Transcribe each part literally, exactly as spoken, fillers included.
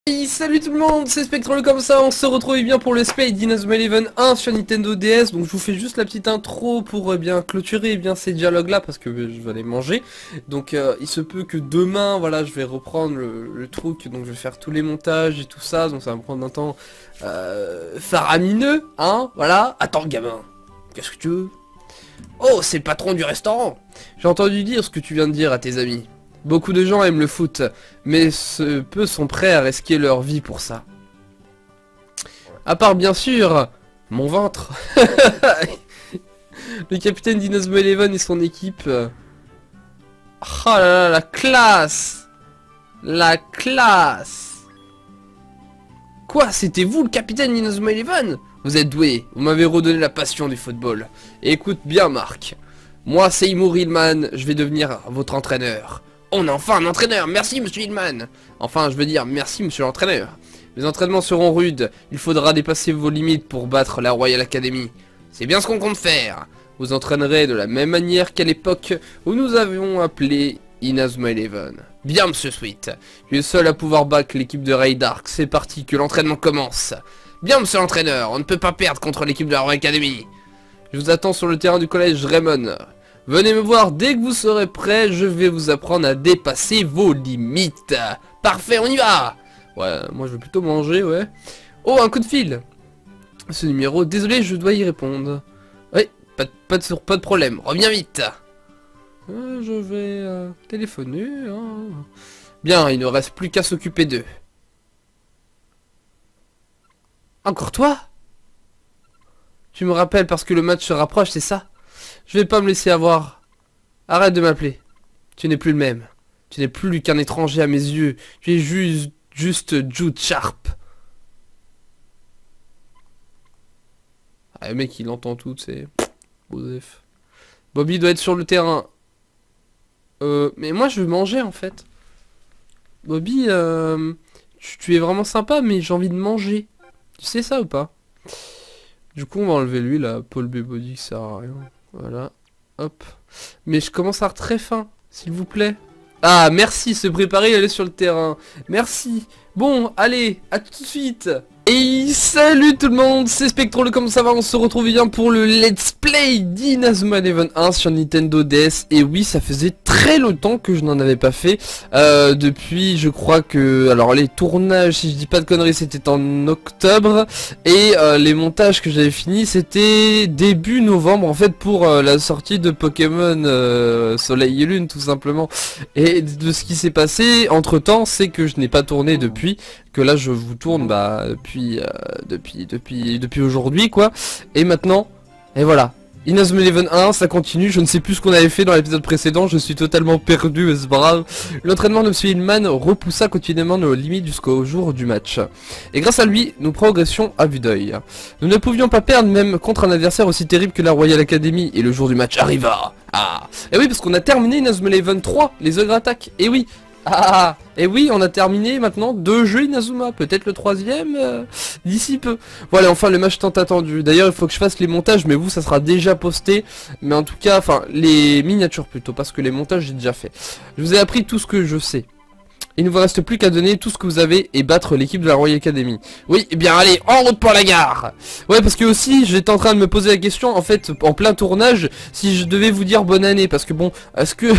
Hey, salut tout le monde, c'est Spectrol comme ça, on se retrouve bien pour le let's play d'Inazuma Eleven un sur Nintendo D S. Donc je vous fais juste la petite intro pour eh bien clôturer eh bien ces dialogues là parce que euh, je vais aller manger. Donc euh, il se peut que demain, voilà, je vais reprendre le, le truc, donc je vais faire tous les montages et tout ça, donc ça va me prendre un temps euh, faramineux, hein, voilà. Attends gamin, qu'est-ce que tu veux? Oh, c'est le patron du restaurant. J'ai entendu dire ce que tu viens de dire à tes amis. Beaucoup de gens aiment le foot, mais ce peu sont prêts à risquer leur vie pour ça. À part bien sûr, mon ventre. Le capitaine d'Inazuma Eleven et son équipe. Oh là là, la classe. La classe. Quoi, c'était vous le capitaine d'Inazuma Eleven? Vous êtes doué, vous m'avez redonné la passion du football. Et écoute bien Marc, moi Seymour Hillman, je vais devenir votre entraîneur. On a enfin un entraîneur, merci monsieur Hillman. Enfin, je veux dire, merci monsieur l'entraîneur. Les entraînements seront rudes, il faudra dépasser vos limites pour battre la Royal Academy. C'est bien ce qu'on compte faire. Vous entraînerez de la même manière qu'à l'époque où nous avions appelé Inazuma Eleven. Bien monsieur Sweet, tu es seul à pouvoir battre l'équipe de Ray Dark, c'est parti, que l'entraînement commence. Bien monsieur l'entraîneur, on ne peut pas perdre contre l'équipe de la Royal Academy. Je vous attends sur le terrain du collège Raymond. Venez me voir dès que vous serez prêt, je vais vous apprendre à dépasser vos limites. Parfait, on y va. Ouais, moi je veux plutôt manger, ouais. Oh, un coup de fil. Ce numéro, désolé, je dois y répondre. Oui, pas, de, pas, de, pas de problème, reviens vite. Euh, je vais euh, téléphoner. Hein. Bien, il ne reste plus qu'à s'occuper d'eux. Encore toi? Tu me rappelles parce que le match se rapproche, c'est ça? Je vais pas me laisser avoir. Arrête de m'appeler. Tu n'es plus le même. Tu n'es plus qu'un étranger à mes yeux. Tu es juste, juste Jude Sharp. Ah, le mec il entend tout, c'est... Joseph. Bobby doit être sur le terrain. Euh, mais moi je veux manger en fait. Bobby, euh, tu, tu es vraiment sympa mais j'ai envie de manger. Tu sais ça ou pas? Du coup on va enlever lui là, Paul B. Body, ça sert à rien. Voilà, hop. Mais je commence à avoir très faim, s'il vous plaît. Ah, merci, se préparer, aller sur le terrain. Merci. Bon, allez, à tout de suite. Et salut tout le monde, c'est Spectrol, comme ça va, on se retrouve bien pour le let's play d'Inazuma Eleven un sur Nintendo D S. Et oui, ça faisait très longtemps que je n'en avais pas fait, euh, depuis je crois que, alors les tournages, si je dis pas de conneries, c'était en octobre. Et euh, les montages que j'avais fini, c'était début novembre en fait, pour euh, la sortie de Pokémon euh, Soleil et Lune tout simplement. Et de ce qui s'est passé entre temps, c'est que je n'ai pas tourné depuis, que là je vous tourne bah depuis euh, depuis depuis depuis aujourd'hui quoi. Et maintenant, et voilà, Inazuma Eleven un, ça continue. Je ne sais plus ce qu'on avait fait dans l'épisode précédent, je suis totalement perdu, mais c'est pas grave. L'entraînement de monsieur Hillman repoussa continuellement nos limites jusqu'au jour du match. Et grâce à lui, nous progressions à vue d'œil. Nous ne pouvions pas perdre même contre un adversaire aussi terrible que la Royal Academy. Et le jour du match arriva. Ah, et oui, parce qu'on a terminé Inazuma Eleven trois, les ogres attaques. Et oui. Ah, et oui, on a terminé maintenant deux jeux Inazuma, peut-être le troisième euh, d'ici peu. Voilà, enfin le match tant attendu. D'ailleurs, il faut que je fasse les montages, mais vous, ça sera déjà posté. Mais en tout cas, enfin, les miniatures plutôt, parce que les montages, j'ai déjà fait. Je vous ai appris tout ce que je sais. Il ne vous reste plus qu'à donner tout ce que vous avez et battre l'équipe de la Royal Academy. Oui, eh bien allez, en route pour la gare. Ouais, parce que aussi, j'étais en train de me poser la question, en fait, en plein tournage, si je devais vous dire bonne année, parce que bon, est-ce que...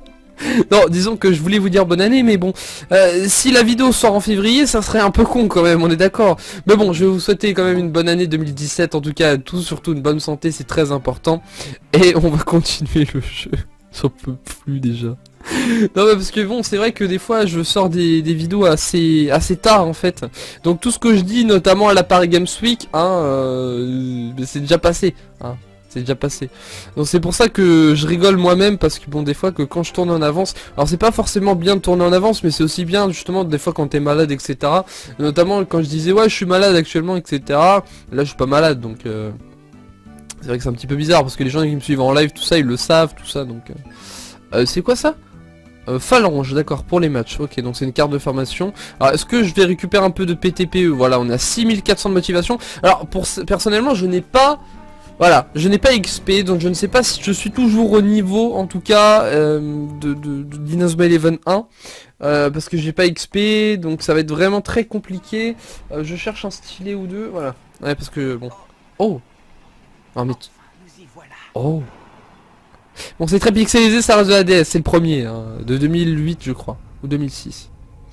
Non, disons que je voulais vous dire bonne année, mais bon, euh, si la vidéo sort en février, ça serait un peu con quand même, on est d'accord. Mais bon, je vais vous souhaiter quand même une bonne année deux mille dix-sept, en tout cas, tout, surtout une bonne santé, c'est très important. Et on va continuer le jeu, j'en peux plus déjà. Non mais parce que bon, c'est vrai que des fois je sors des, des vidéos assez assez tard en fait. Donc tout ce que je dis, notamment à la Paris Games Week, hein, euh, c'est déjà passé, hein. C'est déjà passé. Donc c'est pour ça que je rigole moi-même, parce que bon, des fois que quand je tourne en avance, alors c'est pas forcément bien de tourner en avance, mais c'est aussi bien justement des fois quand t'es malade, et cetera. Notamment quand je disais ouais je suis malade actuellement, et cetera. Là je suis pas malade, donc euh, c'est vrai que c'est un petit peu bizarre, parce que les gens qui me suivent en live, tout ça, ils le savent, tout ça, donc... Euh... Euh, c'est quoi ça? Euh, phalange, d'accord, pour les matchs. Ok, donc c'est une carte de formation. Alors, est-ce que je vais récupérer un peu de P T P E? Voilà, on a six mille quatre cents de motivation. Alors, pour personnellement, je n'ai pas... Voilà, je n'ai pas X P, donc je ne sais pas si je suis toujours au niveau, en tout cas, euh, de, de, de d'Inazuma Eleven un. Euh, parce que j'ai pas X P, donc ça va être vraiment très compliqué. Euh, je cherche un stylet ou deux, voilà. Ouais, parce que bon. Oh. Non mais. Oh. Bon, c'est très pixelisé, ça reste de la D S, c'est le premier, hein, de deux mille huit je crois, ou deux mille six.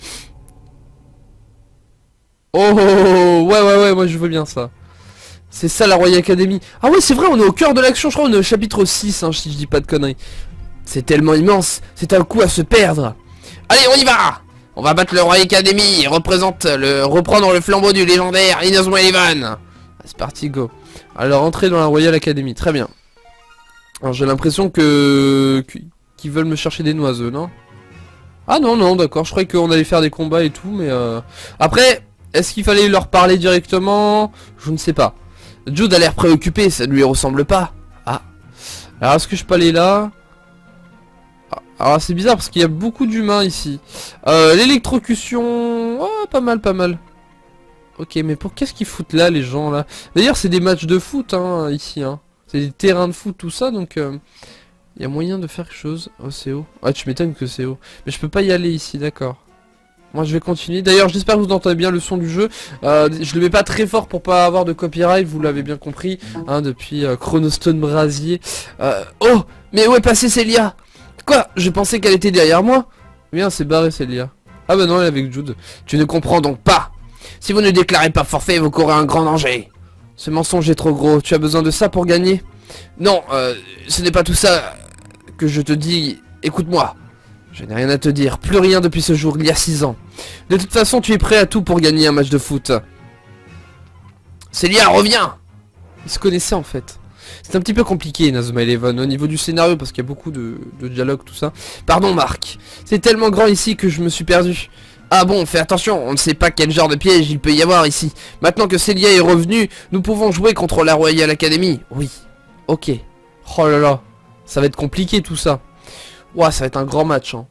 Oh, ouais, ouais, ouais, moi je veux bien ça. C'est ça la Royal Academy. Ah ouais, c'est vrai, on est au cœur de l'action, je crois, on est au chapitre six, hein, si je dis pas de conneries. C'est tellement immense, c'est un coup à se perdre. Allez, on y va. On va battre le Royal Academy et représente le, reprendre le flambeau du légendaire Inazuma Eleven. C'est parti, go. Alors, entrer dans la Royal Academy, très bien. Alors, j'ai l'impression que... qu'ils veulent me chercher des noiseux, non? Ah non, non, d'accord, je croyais qu'on allait faire des combats et tout, mais... Euh... Après, est-ce qu'il fallait leur parler directement? Je ne sais pas. Jude a l'air préoccupé, ça ne lui ressemble pas. Ah. Alors, est-ce que je peux aller là? Alors c'est bizarre parce qu'il y a beaucoup d'humains ici. Euh, L'électrocution... Oh, pas mal, pas mal. Ok, mais pour qu'est-ce qu'ils foutent là, les gens, là? D'ailleurs, c'est des matchs de foot, hein, ici, hein. C'est des terrains de foot, tout ça, donc... Il euh, y a moyen de faire quelque chose. Oh, c'est haut. Ah, tu m'étonnes que c'est haut. Mais je peux pas y aller ici, d'accord. Moi, je vais continuer. D'ailleurs, j'espère que vous entendez bien le son du jeu. Euh, je le mets pas très fort pour pas avoir de copyright, vous l'avez bien compris, hein, depuis euh, Chronostone Brasier. Euh, oh, mais où est passée Célia? Quoi? Je pensais qu'elle était derrière moi. Bien, c'est barré Célia. Ah bah non, elle est avec Jude. Tu ne comprends donc pas. Si vous ne déclarez pas forfait, vous courez un grand danger. Ce mensonge est trop gros. Tu as besoin de ça pour gagner? Non, euh, ce n'est pas tout ça que je te dis. Écoute-moi. Je n'ai rien à te dire. Plus rien depuis ce jour, il y a six ans. De toute façon, tu es prêt à tout pour gagner un match de foot. Célia, reviens. Ils se connaissaient en fait. C'est un petit peu compliqué Inazuma Eleven au niveau du scénario parce qu'il y a beaucoup de, de dialogue, tout ça. Pardon Marc, c'est tellement grand ici que je me suis perdu. Ah bon, fais attention, on ne sait pas quel genre de piège il peut y avoir ici. Maintenant que Célia est revenue, nous pouvons jouer contre la Royal Academy. Oui, ok. Oh là là, ça va être compliqué tout ça. Ouah, ça va être un grand match. Hein.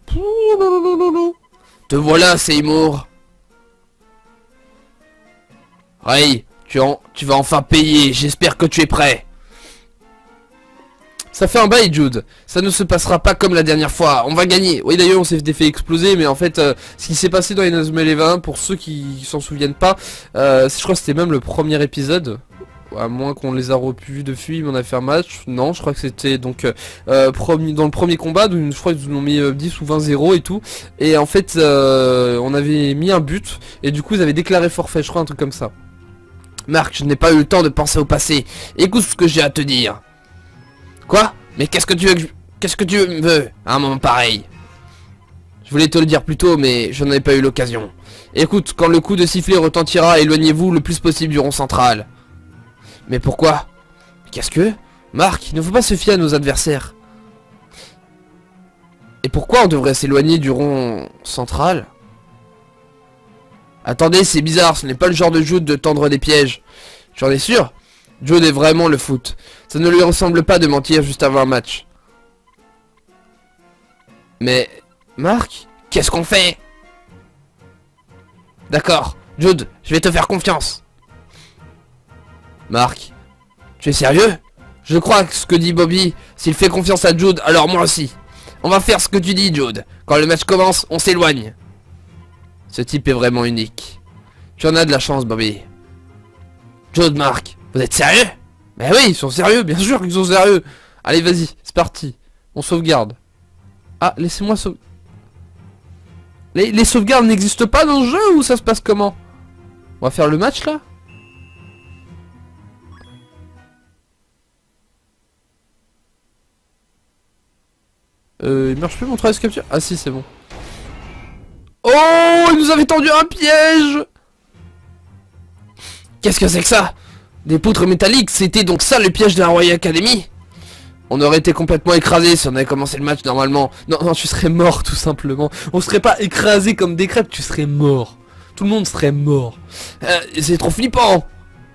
Te voilà Seymour. Ray, tu, en, tu vas enfin payer, j'espère que tu es prêt. Ça fait un bail Jude, ça ne se passera pas comme la dernière fois, on va gagner. Oui d'ailleurs on s'est fait exploser, mais en fait euh, ce qui s'est passé dans Inazuma Eleven, pour ceux qui s'en souviennent pas, euh, je crois que c'était même le premier épisode, à moins qu'on les a repus de film, on a fait un match, non je crois que c'était donc euh, premier, dans le premier combat, donc, je crois qu'ils nous ont mis euh, dix ou vingt zéro et tout, et en fait euh, on avait mis un but, et du coup ils avaient déclaré forfait, je crois un truc comme ça. Marc, je n'ai pas eu le temps de penser au passé, écoute ce que j'ai à te dire. Quoi? Mais qu'est-ce que tu veux que je... Qu'est-ce que tu veux à un moment pareil? Je voulais te le dire plus tôt, mais je n'en ai pas eu l'occasion. Écoute, quand le coup de sifflet retentira, éloignez-vous le plus possible du rond central. Mais pourquoi? Qu'est-ce que? Marc, il ne faut pas se fier à nos adversaires. Et pourquoi on devrait s'éloigner du rond central? Attendez, c'est bizarre, ce n'est pas le genre de Jude de tendre des pièges. J'en ai sûr? Jude est vraiment le foot. Ça ne lui ressemble pas de mentir juste avant un match. Mais... Marc, qu'est-ce qu'on fait? D'accord, Jude, je vais te faire confiance. Marc, tu es sérieux? Je crois que ce que dit Bobby, s'il fait confiance à Jude, alors moi aussi. On va faire ce que tu dis, Jude. Quand le match commence, on s'éloigne. Ce type est vraiment unique. Tu en as de la chance, Bobby. Jude, Marc, vous êtes sérieux? Mais oui, ils sont sérieux, bien sûr qu'ils sont sérieux. Allez, vas-y, c'est parti. On sauvegarde. Ah, laissez-moi sauve... Les, les sauvegardes n'existent pas dans le jeu ou ça se passe comment? On va faire le match, là? Euh, il marche plus mon trace capture? Ah si, c'est bon. Oh, il nous avait tendu un piège! Qu'est-ce que c'est que ça? Des poutres métalliques, c'était donc ça le piège de la Royal Academy? On aurait été complètement écrasé si on avait commencé le match normalement. Non, non, tu serais mort tout simplement. On serait pas écrasé comme des crêpes, tu serais mort. Tout le monde serait mort. Euh, c'est trop flippant.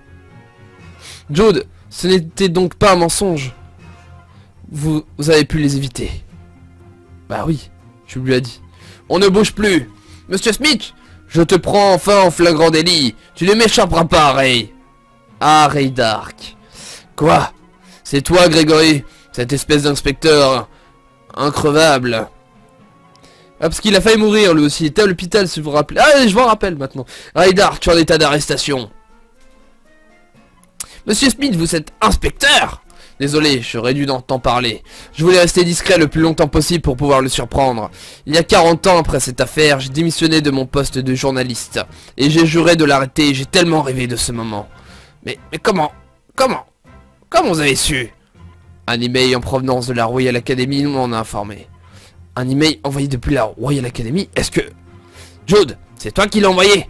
Jude, ce n'était donc pas un mensonge. Vous, vous avez pu les éviter. Bah oui, tu lui as dit. On ne bouge plus. Monsieur Smith, je te prends enfin en flagrant délit. Tu ne m'échapperas pas, Ray. Ah, Ray Dark. Quoi? C'est toi, Grégory, cette espèce d'inspecteur increvable. Ah, parce qu'il a failli mourir lui aussi. Il était à l'hôpital si vous vous rappelez. Ah, je m'en rappelle maintenant. Raidar, tu es en état d'arrestation. Monsieur Smith, vous êtes inspecteur? Désolé, j'aurais dû t'en parler. Je voulais rester discret le plus longtemps possible pour pouvoir le surprendre. Il y a quarante ans après cette affaire, j'ai démissionné de mon poste de journaliste. Et j'ai juré de l'arrêter, j'ai tellement rêvé de ce moment. Mais, mais comment Comment Comment vous avez su? Un email en provenance de la Royal Academy nous m'en a informé. Un email envoyé depuis la Royal Academy? Est-ce que... Jude, c'est toi qui l'as envoyé?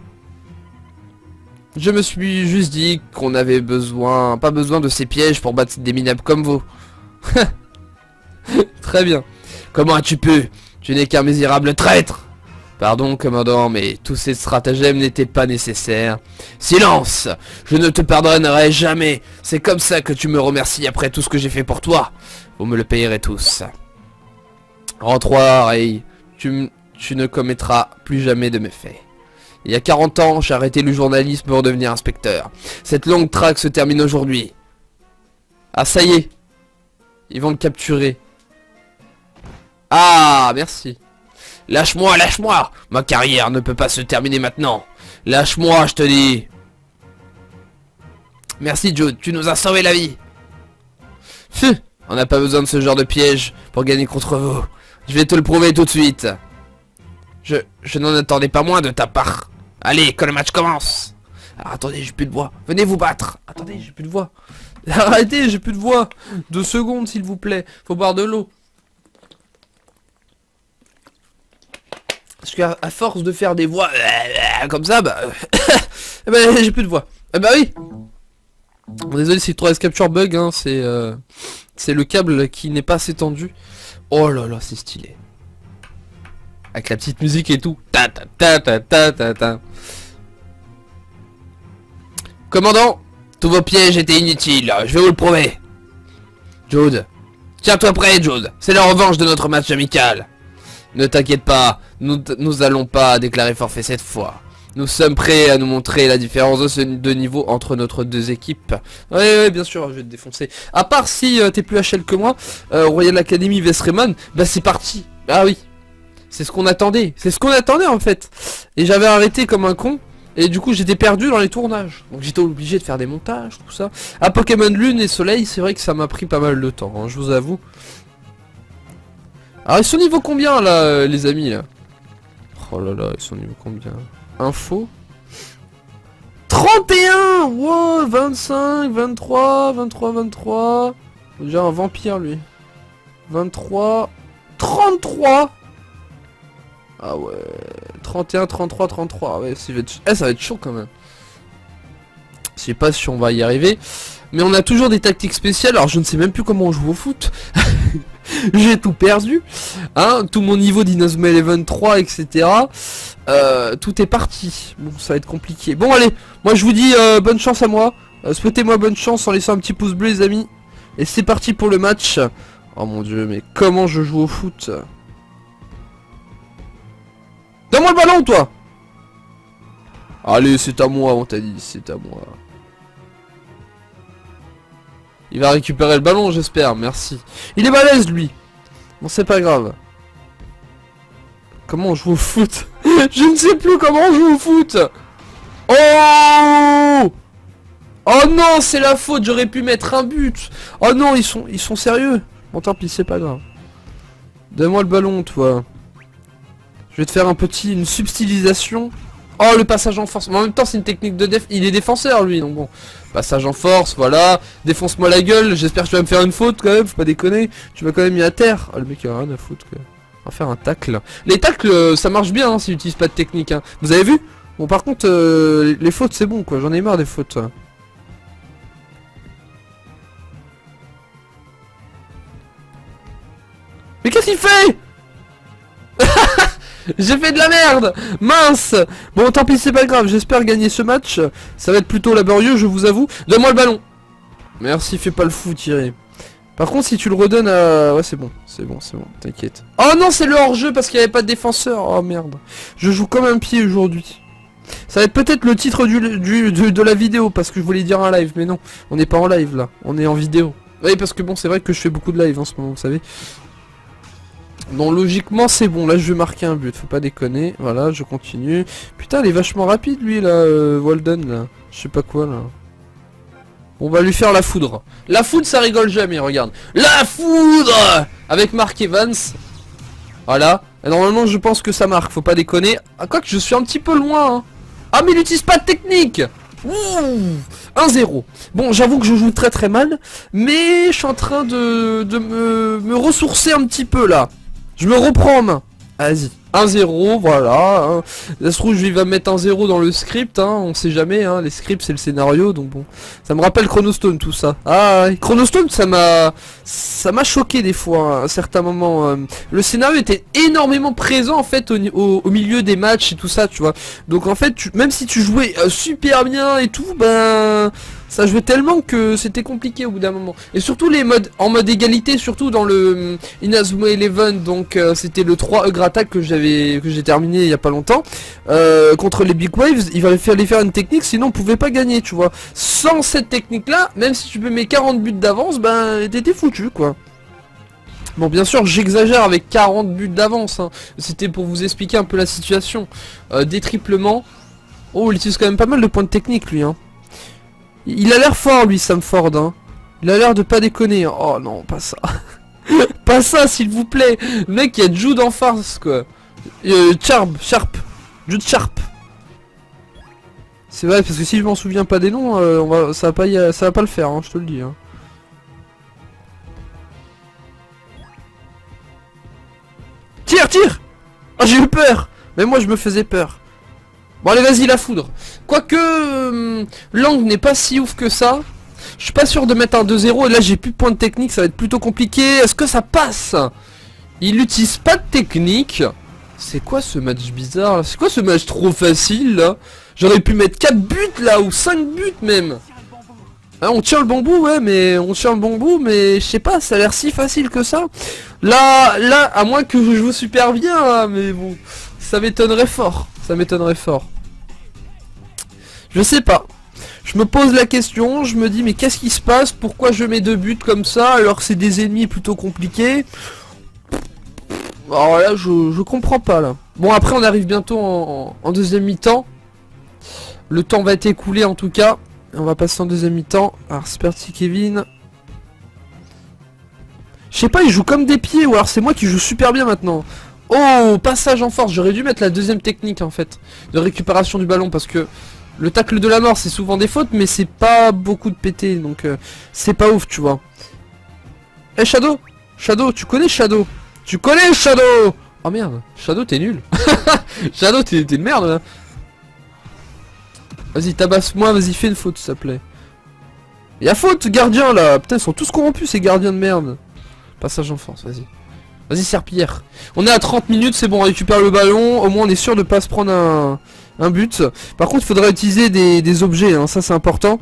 Je me suis juste dit qu'on avait besoin... Pas besoin de ces pièges pour battre des minables comme vous. Très bien. Comment as-tu pu? Tu n'es qu'un misérable traître. Pardon, commandant, mais tous ces stratagèmes n'étaient pas nécessaires. Silence! Je ne te pardonnerai jamais. C'est comme ça que tu me remercies après tout ce que j'ai fait pour toi. Vous me le payerez tous. Rentre-toi, Ray. Tu, tu ne commettras plus jamais de méfaits. Il y a quarante ans, j'ai arrêté le journalisme pour devenir inspecteur. Cette longue traque se termine aujourd'hui. Ah, ça y est. Ils vont le capturer. Ah, merci. Lâche-moi, lâche-moi. Ma carrière ne peut pas se terminer maintenant. Lâche-moi, je te dis. Merci, Jude. Tu nous as sauvé la vie. Pfff. On n'a pas besoin de ce genre de piège pour gagner contre vous. Je vais te le prouver tout de suite. Je, je n'en attendais pas moins de ta part. Allez, que le match commence. Alors, attendez, j'ai plus de voix. Venez vous battre. Attendez, j'ai plus de voix. Arrêtez, j'ai plus de voix. Deux secondes, s'il vous plaît. Faut boire de l'eau. Parce qu'à à force de faire des voix comme ça, bah... bah j'ai plus de voix. Ah bah oui. Bon, désolé si le trois S Capture bug, hein, c'est... Euh, c'est le câble qui n'est pas assez tendu. Oh là là, c'est stylé. Avec la petite musique et tout. Ta ta ta ta ta ta ta. Commandant, tous vos pièges étaient inutiles, je vais vous le prouver. Jude, tiens-toi prêt, Jude. C'est la revanche de notre match amical. Ne t'inquiète pas, nous, nous allons pas déclarer forfait cette fois. Nous sommes prêts à nous montrer la différence de, ce, de niveau entre notre deux équipes. Oui, oui, bien sûr, je vais te défoncer. À part si euh, t'es plus H L que moi, euh, Royal Academy vs Raymond, bah c'est parti. Ah oui, c'est ce qu'on attendait. C'est ce qu'on attendait en fait. Et j'avais arrêté comme un con. Et du coup j'étais perdu dans les tournages. Donc j'étais obligé de faire des montages, tout ça. À Pokémon Lune et Soleil, c'est vrai que ça m'a pris pas mal de temps, hein, je vous avoue. Alors ils sont niveau combien là, euh, les amis là? Oh là là, ils sont niveau combien? Info trente et un. Wow, vingt-cinq, vingt-trois, vingt-trois, vingt-trois. Déjà un vampire lui. vingt-trois, trente-trois. Ah ouais, trente et un, trente-trois, trente-trois. Ouais, ça va être, eh, ça va être chaud quand même. Je sais pas si on va y arriver. Mais on a toujours des tactiques spéciales. Alors je ne sais même plus comment on joue au foot. J'ai tout perdu. Hein, tout mon niveau d'Inazuma Eleven trois, et cetera. Euh, tout est parti. Bon, ça va être compliqué. Bon, allez. Moi, je vous dis euh, bonne chance à moi. Euh, Souhaitez-moi bonne chance en laissant un petit pouce bleu, les amis. Et c'est parti pour le match. Oh mon dieu, mais comment je joue au foot? Donne-moi le ballon, toi. Allez, c'est à moi, on t'a dit. C'est à moi. Il va récupérer le ballon, j'espère, merci. Il est balèze, lui. Bon, c'est pas grave. Comment on joue au foot? Je ne sais plus comment on joue au foot. Oh! Oh non, c'est la faute, j'aurais pu mettre un but. Oh non, ils sont, ils sont sérieux. Bon, tant pis, c'est pas grave. Donne-moi le ballon, toi. Je vais te faire un petit, une subtilisation. Oh, le passage en force. Mais en même temps, c'est une technique de def. Il est défenseur, lui, donc bon. Passage en force, voilà. Défonce-moi la gueule. J'espère que tu vas me faire une faute, quand même. Faut pas déconner. Tu m'as quand même mis à terre. Oh, le mec, il a rien à foutre, quoi. On va faire un tacle. Les tacles, euh, ça marche bien, hein, s'ils utilisent pas de technique, hein. Vous avez vu? Bon, par contre, euh, les fautes, c'est bon, quoi. J'en ai marre des fautes. Hein. Mais qu'est-ce qu'il fait? J'ai fait de la merde. Mince. Bon, tant pis, c'est pas grave. J'espère gagner ce match. Ça va être plutôt laborieux, je vous avoue. Donne-moi le ballon. Merci, fais pas le fou, Thierry. Par contre, si tu le redonnes à... Ouais, c'est bon. C'est bon, c'est bon. T'inquiète. Oh non, c'est le hors-jeu parce qu'il n'y avait pas de défenseur. Oh merde. Je joue comme un pied aujourd'hui. Ça va être peut-être le titre du, du, du, de la vidéo parce que je voulais dire un live. Mais non, on n'est pas en live là. On est en vidéo. Oui, parce que bon, c'est vrai que je fais beaucoup de live en ce moment, vous savez. Non, logiquement c'est bon, là je vais marquer un but, faut pas déconner. Voilà, je continue. Putain, il est vachement rapide lui là, euh, Walden là. Je sais pas quoi là. On va lui faire la foudre. La foudre ça rigole jamais, regarde. La foudre avec Mark Evans. Voilà. Et normalement je pense que ça marque, faut pas déconner. Ah, quoi que je suis un petit peu loin hein. Ah mais il n'utilise pas de technique. Ouh, un zéro. Bon, j'avoue que je joue très très mal, mais je suis en train de, de me, me ressourcer un petit peu là. Je me reprends en main. Vas-y. un zéro, voilà. Hein. Ça se trouve, je vais mettre un zéro dans le script, hein. On sait jamais, hein. Les scripts, c'est le scénario, donc bon. Ça me rappelle Chronostone, tout ça. Ah, Chronostone, ça m'a... Ça m'a choqué des fois, hein, à certains moments. Euh. Le scénario était énormément présent, en fait, au, au, au milieu des matchs et tout ça, tu vois. Donc, en fait, tu, même si tu jouais euh, super bien et tout, ben... Ça jouait tellement que c'était compliqué au bout d'un moment. Et surtout les modes en mode égalité, surtout dans le Inazuma Eleven, donc euh, c'était le trois Hug Attack que j'avais que j'ai terminé il y a pas longtemps. Euh, contre les Big Waves, il fallait faire, les faire une technique, sinon on pouvait pas gagner, tu vois. Sans cette technique là, même si tu mets quarante buts d'avance, ben t'étais foutu quoi. Bon bien sûr j'exagère avec quarante buts d'avance, hein. C'était pour vous expliquer un peu la situation. Euh, des triplements. Oh il utilise quand même pas mal de points de technique lui hein. Il a l'air fort lui Sam Ford hein. Il a l'air de pas déconner. Oh non pas ça. Pas ça s'il vous plaît. Le mec il y a Jude en farce quoi. euh, Sharp Sharp Jude Sharp. C'est vrai parce que si je m'en souviens pas des noms euh, on va, ça, va pas y, ça va pas le faire hein, je te le dis hein. Tire tire. Oh j'ai eu peur. Mais moi je me faisais peur. Bon allez vas-y la foudre. Quoique euh, Lang n'est pas si ouf que ça. Je suis pas sûr de mettre un deux zéro. Et là j'ai plus de points de technique. Ça va être plutôt compliqué. Est-ce que ça passe? Il n'utilise pas de technique. C'est quoi ce match bizarre là? C'est quoi ce match trop facile là? J'aurais pu mettre quatre buts là. Ou cinq buts même. Ah, on tient le bon bout ouais. Mais on tient le bon bout. Mais je sais pas. Ça a l'air si facile que ça. Là, là à moins que je joue super bien hein, mais bon. Ça m'étonnerait fort. Ça m'étonnerait fort. Je sais pas. Je me pose la question, je me dis mais qu'est-ce qui se passe? Pourquoi je mets deux buts comme ça alors que c'est des ennemis plutôt compliqués? Alors là je, je comprends pas là. Bon après on arrive bientôt en, en deuxième mi-temps. Le temps va être écoulé en tout cas. On va passer en deuxième mi-temps. Alors c'est parti Kevin. Je sais pas, il joue comme des pieds ou alors c'est moi qui joue super bien maintenant. Oh, passage en force, j'aurais dû mettre la deuxième technique en fait, de récupération du ballon, parce que le tacle de la mort c'est souvent des fautes, mais c'est pas beaucoup de pété, donc euh, c'est pas ouf, tu vois. Eh hey, Shadow, Shadow, tu connais Shadow? Tu connais Shadow? Oh merde, Shadow t'es nul. Shadow t'es une merde là. Vas-y, tabasse-moi, vas-y, fais une faute s'il te plaît. Y'a faute, gardien là, putain ils sont tous corrompus ces gardiens de merde. Passage en force, vas-y. Vas-y serpillière. On est à trente minutes, c'est bon, on récupère le ballon. Au moins on est sûr de pas se prendre un, un but. Par contre il faudra utiliser des, des objets, hein, ça c'est important.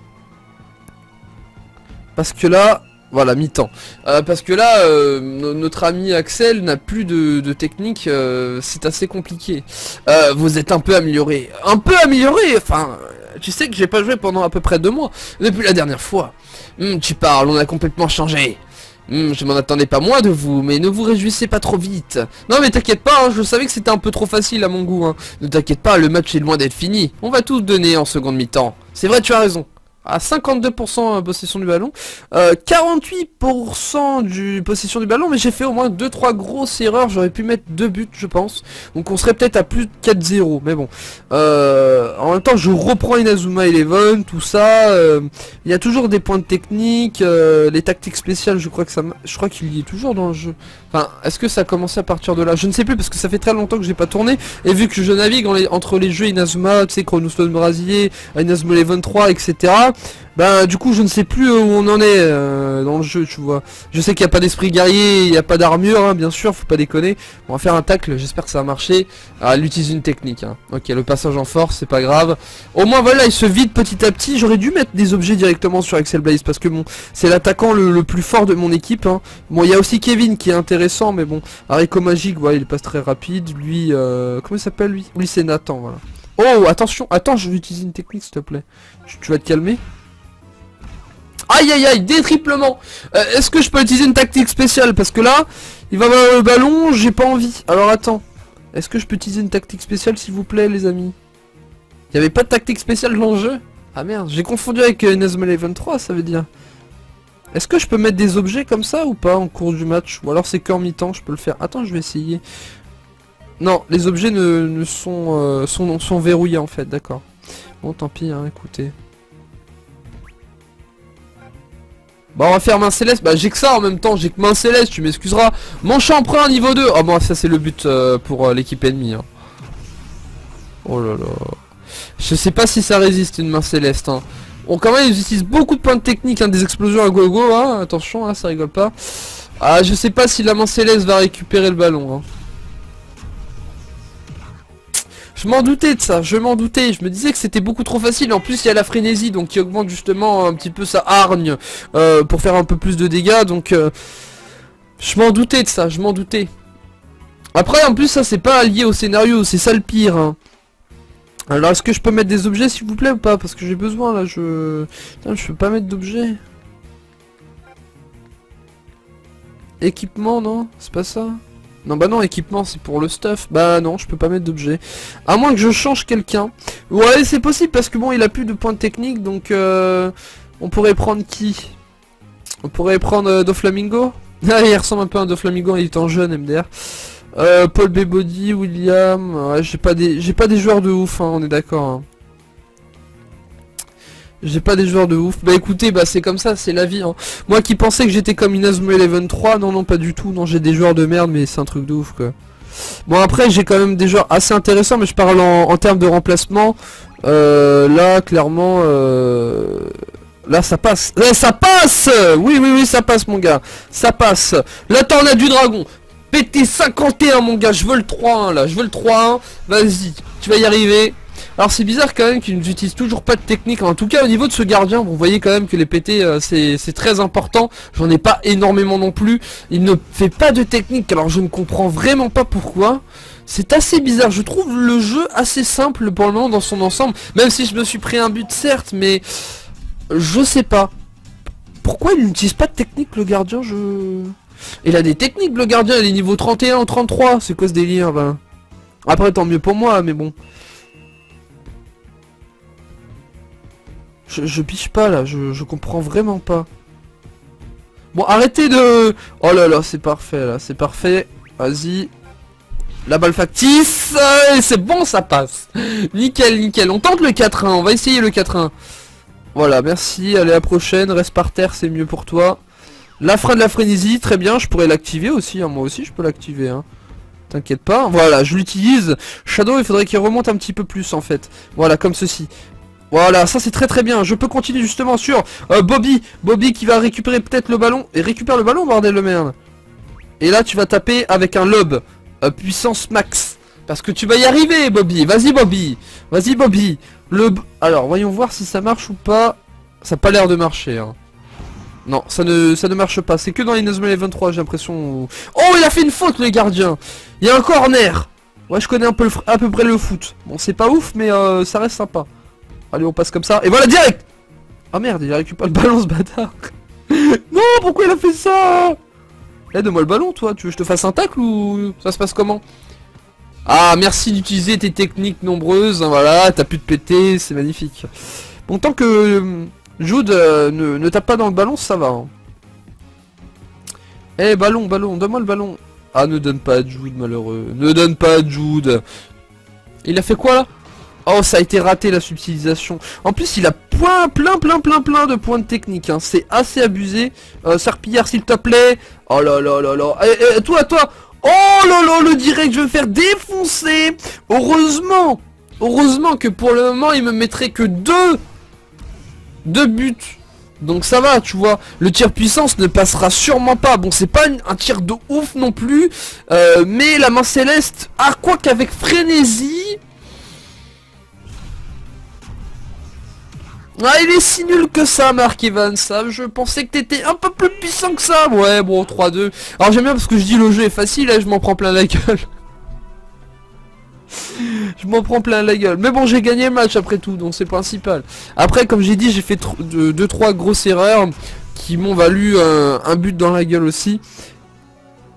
Parce que là, voilà, mi-temps. Euh, parce que là, euh, no notre ami Axel n'a plus de, de technique, euh, c'est assez compliqué. Euh, vous êtes un peu amélioré. Un peu amélioré, enfin, tu sais que j'ai pas joué pendant à peu près deux mois. Depuis la dernière fois. Hum, tu parles, on a complètement changé. Mmh, je m'en attendais pas moins de vous, mais ne vous réjouissez pas trop vite. Non mais t'inquiète pas, hein, je savais que c'était un peu trop facile à mon goût. Hein. Ne t'inquiète pas, le match est loin d'être fini. On va tout donner en seconde mi-temps. C'est vrai, tu as raison. À cinquante-deux pour cent possession du ballon, euh, quarante-huit pour cent du possession du ballon, mais j'ai fait au moins deux trois grosses erreurs, j'aurais pu mettre deux buts je pense, donc on serait peut-être à plus de quatre zéro, mais bon, euh, en même temps je reprends Inazuma Eleven, tout ça, euh, il y a toujours des points de technique, euh, les tactiques spéciales je crois que ça, je crois qu'il y est toujours dans le jeu, enfin est-ce que ça a commencé à partir de là, je ne sais plus parce que ça fait très longtemps que j'ai pas tourné, et vu que je navigue les, entre les jeux Inazuma, tu sais, Chronostone Brasier, Inazuma Eleven trois, et cetera. Ben du coup je ne sais plus où on en est euh, dans le jeu, tu vois. Je sais qu'il n'y a pas d'esprit guerrier, il n'y a pas d'armure, hein, bien sûr, faut pas déconner. On va faire un tacle, j'espère que ça va marcher. Ah, elle utilise une technique, hein. Ok, le passage en force, c'est pas grave. Au moins voilà, il se vide petit à petit. J'aurais dû mettre des objets directement sur Axel Blaze parce que bon, c'est l'attaquant le, le plus fort de mon équipe, hein. Bon, il y a aussi Kevin qui est intéressant, mais bon, Haricot Magique, voilà, il passe très rapide. Lui, euh, comment il s'appelle lui? Oui, c'est Nathan, voilà. Oh, attention, attends, je vais utiliser une technique s'il te plaît. Tu, tu vas te calmer? Aïe aïe aïe, détriplement. euh, Est-ce que je peux utiliser une tactique spéciale? Parce que là, Il va avoir le ballon, j'ai pas envie. Alors attends. Est-ce que je peux utiliser une tactique spéciale s'il vous plaît les amis? Il y avait pas de tactique spéciale dans le jeu? Ah merde, j'ai confondu avec euh, Inazuma Eleven trois ça veut dire. Est-ce que je peux mettre des objets comme ça ou pas en cours du match? Ou alors c'est qu'en mi-temps je peux le faire. Attends, je vais essayer. Non, les objets ne, ne sont, euh, sont, sont verrouillés en fait, d'accord. Bon tant pis, hein, écoutez. Bah on va faire main céleste, bah j'ai que ça en même temps, j'ai que main céleste, tu m'excuseras. Manche emprunt niveau deux. Oh bon ça c'est le but euh, pour euh, l'équipe ennemie hein. Oh là là. Je sais pas si ça résiste une main céleste hein. Bon quand même ils utilisent beaucoup de points de technique hein, des explosions à gogo hein. Attention hein, ça rigole pas. Ah je sais pas si la main céleste va récupérer le ballon hein. Je m'en doutais de ça, je m'en doutais, je me disais que c'était beaucoup trop facile, en plus il y a la frénésie donc qui augmente justement un petit peu sa hargne euh, pour faire un peu plus de dégâts donc euh, je m'en doutais de ça, je m'en doutais. Après en plus ça c'est pas lié au scénario, c'est ça le pire hein. Alors est-ce que je peux mettre des objets s'il vous plaît ou pas? Parce que j'ai besoin là, je... Putain, je peux pas mettre d'objets. Équipement non? C'est pas ça? Non bah non, équipement c'est pour le stuff. Bah non, je peux pas mettre d'objet. À moins que je change quelqu'un. Ouais c'est possible parce que bon il a plus de points de technique donc euh, on pourrait prendre qui? On pourrait prendre euh, Doflamingo. Ah il ressemble un peu à un Doflamingo, il est en jeune M D R. Euh, Paul B. Body, William. Ouais, j'ai pas des j'ai pas des joueurs de ouf hein, on est d'accord. Hein. J'ai pas des joueurs de ouf. Bah écoutez, bah c'est comme ça, c'est la vie hein. Moi qui pensais que j'étais comme Inazuma Eleven trois, non non pas du tout, non j'ai des joueurs de merde mais c'est un truc de ouf quoi. Bon après j'ai quand même des joueurs assez intéressants mais je parle en, en termes de remplacement. Euh, là clairement euh... là ça passe. Là ça passe. Oui oui oui ça passe mon gars. Ça passe. La tornade du dragon. P T cinquante et un mon gars, je veux le trois un là, je veux le trois un. Vas-y, tu vas y arriver. Alors c'est bizarre quand même qu'ils n'utilisent toujours pas de technique, en tout cas au niveau de ce gardien, vous voyez quand même que les P T euh, c'est très important, j'en ai pas énormément non plus, il ne fait pas de technique, alors je ne comprends vraiment pas pourquoi, c'est assez bizarre, je trouve le jeu assez simple pour le moment dans son ensemble, même si je me suis pris un but certes, mais je sais pas, pourquoi il n'utilise pas de technique le gardien, je... Il a des techniques le gardien, il est niveau trente et un ou trente-trois, c'est quoi ce délire là? Après tant mieux pour moi, mais bon... Je, je piche pas là, je, je comprends vraiment pas. Bon arrêtez de... Oh là là c'est parfait là, c'est parfait. Vas-y. La balle factice. Et c'est bon ça passe. Nickel, nickel. On tente le quatre un, on va essayer le quatre un. Voilà, merci, allez à la prochaine, reste par terre, c'est mieux pour toi. La frein de la frénésie, très bien, je pourrais l'activer aussi, hein. Moi aussi je peux l'activer hein. T'inquiète pas, voilà, je l'utilise. Shadow il faudrait qu'il remonte un petit peu plus en fait. Voilà, comme ceci. Voilà, ça c'est très très bien, je peux continuer justement sur euh, Bobby, Bobby qui va récupérer peut-être le ballon, et récupère le ballon bordel de merde. Et là tu vas taper avec un lob, euh, puissance max, parce que tu vas y arriver Bobby, vas-y Bobby, vas-y Bobby, le... Alors voyons voir si ça marche ou pas, ça n'a pas l'air de marcher hein. Non, ça ne, ça ne marche pas, c'est que dans Inazuma Eleven trois j'ai l'impression... Oh il a fait une faute le gardien, il y a un corner. Ouais je connais un peu le, à peu près le foot, bon c'est pas ouf mais euh, ça reste sympa. Allez on passe comme ça, et voilà direct. Ah merde il récupère le ballon ce bâtard. Non pourquoi il a fait ça? Aide-moi le ballon toi, tu veux que je te fasse un tacle ou ça se passe comment? Ah merci d'utiliser tes techniques nombreuses, hein, voilà, t'as pu te péter, c'est magnifique. Bon tant que euh, Jude euh, ne, ne tape pas dans le ballon ça va hein. Eh ballon, ballon, donne-moi le ballon. Ah ne donne pas à Jude malheureux, ne donne pas à Jude. Il a fait quoi là? Oh ça a été raté la subtilisation. En plus il a plein plein plein plein plein de points de technique hein. C'est assez abusé. euh, Serpillard s'il te plaît. Oh là là là là. Eh, eh, toi toi. Oh là là le direct je vais me faire défoncer. Heureusement. Heureusement que pour le moment il me mettrait que deux Deux buts. Donc ça va tu vois. Le tir puissance ne passera sûrement pas. Bon c'est pas une, un tir de ouf non plus. euh, Mais la main céleste. Ah quoi qu'avec frénésie. Ah il est si nul que ça Mark Evans, ça, je pensais que t'étais un peu plus puissant que ça. Ouais bon trois deux. Alors j'aime bien parce que je dis le jeu est facile et je m'en prends plein la gueule. Je m'en prends plein la gueule. Mais bon j'ai gagné le match après tout donc c'est principal. Après comme j'ai dit j'ai fait deux trois grosses erreurs qui m'ont valu un, un but dans la gueule aussi.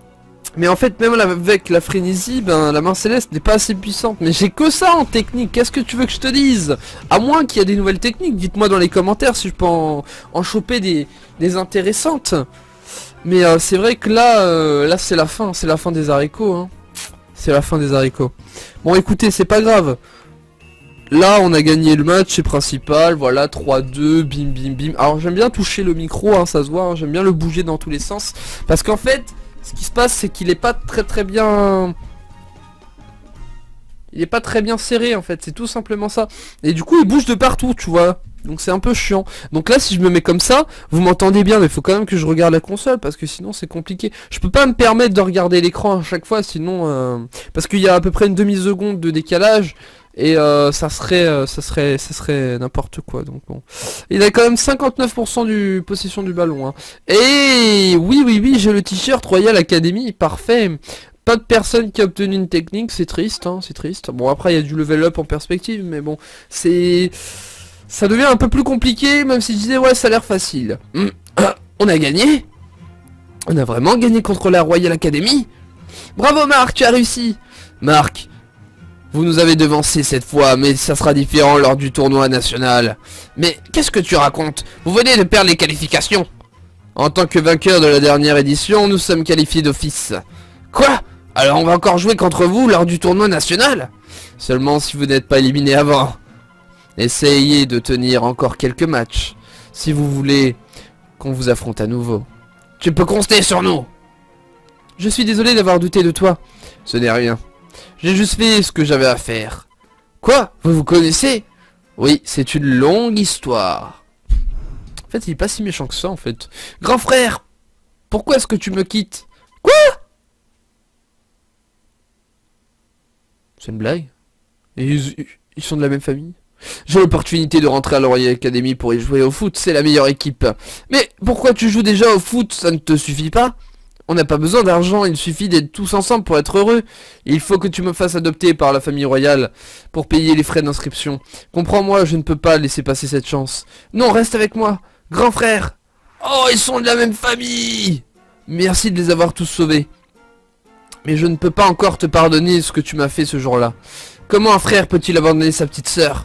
Mais en fait, même avec la frénésie, ben la main céleste n'est pas assez puissante. Mais j'ai que ça en technique, qu'est-ce que tu veux que je te dise? À moins qu'il y ait des nouvelles techniques, dites-moi dans les commentaires si je peux en, en choper des, des intéressantes. Mais euh, c'est vrai que là, euh, là c'est la fin, c'est la fin des haricots. Hein. C'est la fin des haricots. Bon écoutez, c'est pas grave. Là on a gagné le match, c'est principal, voilà, trois deux, bim bim bim. Alors j'aime bien toucher le micro, hein, ça se voit, hein, j'aime bien le bouger dans tous les sens. Parce qu'en fait... Ce qui se passe, c'est qu'il est pas très très bien... Il est pas très bien serré en fait, c'est tout simplement ça. Et du coup il bouge de partout, tu vois. Donc c'est un peu chiant. Donc là si je me mets comme ça, vous m'entendez bien, mais il faut quand même que je regarde la console, parce que sinon c'est compliqué. Je peux pas me permettre de regarder l'écran à chaque fois, sinon... Euh... Parce qu'il y a à peu près une demi-seconde de décalage. Et euh, ça serait euh, ça serait ça serait n'importe quoi, donc bon. Il a quand même cinquante-neuf pour cent du possession du ballon, hein. Et oui oui oui, j'ai le t-shirt Royal Academy, parfait. Pas de personne qui a obtenu une technique, c'est triste, hein, c'est triste. Bon après il y a du level up en perspective, mais bon, c'est... Ça devient un peu plus compliqué, même si je disais ouais ça a l'air facile. Hum, ah, on a gagné. On a vraiment gagné contre la Royal Academy. Bravo Marc, tu as réussi. Marc, vous nous avez devancé cette fois, mais ça sera différent lors du tournoi national. Mais qu'est-ce que tu racontes? Vous venez de perdre les qualifications. En tant que vainqueur de la dernière édition, nous sommes qualifiés d'office. Quoi? Alors on va encore jouer contre vous lors du tournoi national? Seulement si vous n'êtes pas éliminé avant. Essayez de tenir encore quelques matchs, si vous voulez qu'on vous affronte à nouveau. Tu peux compter sur nous. Je suis désolé d'avoir douté de toi. Ce n'est rien. J'ai juste fait ce que j'avais à faire. Quoi? Vous vous connaissez? Oui, c'est une longue histoire. En fait, il est pas si méchant que ça, en fait. Grand frère! Pourquoi est-ce que tu me quittes? Quoi? C'est une blague? Et ils, ils sont de la même famille? J'ai l'opportunité de rentrer à la Royal Academy pour y jouer au foot, c'est la meilleure équipe. Mais pourquoi tu joues déjà au foot? Ça ne te suffit pas? On n'a pas besoin d'argent, il suffit d'être tous ensemble pour être heureux. Il faut que tu me fasses adopter par la famille royale pour payer les frais d'inscription. Comprends-moi, je ne peux pas laisser passer cette chance. Non, reste avec moi, grand frère. Oh, ils sont de la même famille. Merci de les avoir tous sauvés. Mais je ne peux pas encore te pardonner ce que tu m'as fait ce jour-là. Comment un frère peut-il abandonner sa petite sœur?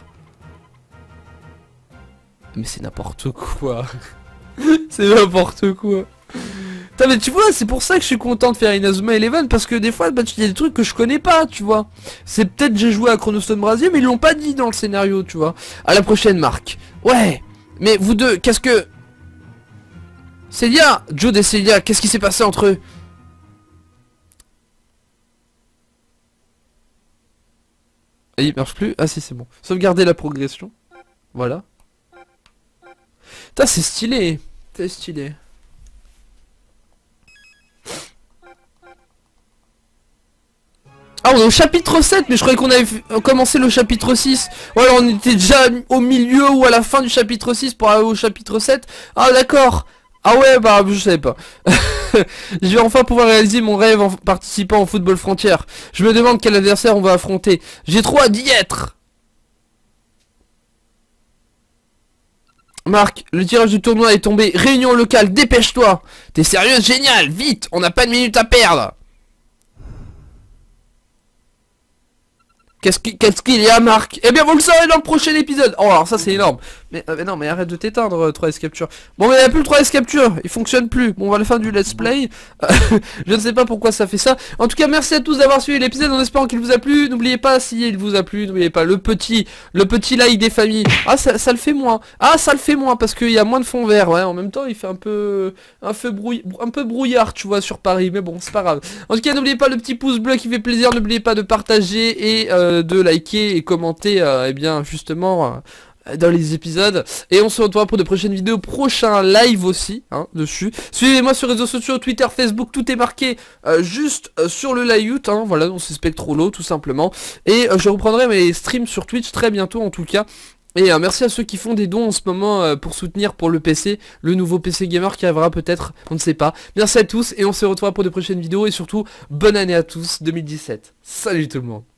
Mais c'est n'importe quoi. C'est n'importe quoi. Putain, mais tu vois, c'est pour ça que je suis content de faire Inazuma Eleven, parce que des fois, bah, il y a des trucs que je connais pas, tu vois. C'est peut-être j'ai joué à Chronostone Brasier, mais ils l'ont pas dit dans le scénario, tu vois. À la prochaine, Marc. Ouais, mais vous deux, qu'est-ce que... Célia, Jude et Célia, qu'est-ce qui s'est passé entre eux? Et il marche plus? Ah si, c'est bon. Sauvegarder la progression. Voilà. Putain, c'est stylé. C'est stylé. Ah, on est au chapitre sept, mais je croyais qu'on avait commencé le chapitre six. Ouais, alors on était déjà au milieu ou à la fin du chapitre six pour aller au chapitre sept. Ah, d'accord. Ah ouais, bah, je savais pas. Je vais enfin pouvoir réaliser mon rêve en participant au football frontière. Je me demande quel adversaire on va affronter. J'ai trop hâte d'y être. Marc, le tirage du tournoi est tombé. Réunion locale, dépêche-toi. T'es sérieux? Génial, vite, on n'a pas de minute à perdre. Qu'est-ce qu'il qu'est-ce qu'il y a, Marc? Eh bien, vous le saurez dans le prochain épisode. Oh, alors ça, c'est énorme. Mais, euh, mais non, mais arrête de t'éteindre, trois S Capture. Bon, mais il n'y a plus le trois S Capture. Il fonctionne plus. Bon, on va la fin du let's play. Euh, je ne sais pas pourquoi ça fait ça. En tout cas, merci à tous d'avoir suivi l'épisode en espérant qu'il vous a plu. N'oubliez pas, si il vous a plu, n'oubliez pas le petit le petit like des familles. Ah, ça, ça le fait moins. Ah, ça le fait moins parce qu'il y a moins de fond vert. Ouais, en même temps, il fait un peu un peu, brouille, un peu brouillard, tu vois, sur Paris. Mais bon, c'est pas grave. En tout cas, n'oubliez pas le petit pouce bleu qui fait plaisir. N'oubliez pas de partager et... Euh, de liker et commenter euh, eh bien justement euh, dans les épisodes, et on se retrouve pour de prochaines vidéos, prochains live aussi hein, dessus. Suivez-moi sur les réseaux sociaux, Twitter, Facebook, tout est marqué euh, juste euh, sur le layout, hein, voilà, donc c'est Spectrolo tout simplement, et euh, je reprendrai mes streams sur Twitch très bientôt en tout cas. Et euh, merci à ceux qui font des dons en ce moment euh, pour soutenir pour le P C, le nouveau P C Gamer qui arrivera peut-être, on ne sait pas. Merci à tous et on se retrouve pour de prochaines vidéos et surtout bonne année à tous deux mille dix-sept. Salut tout le monde.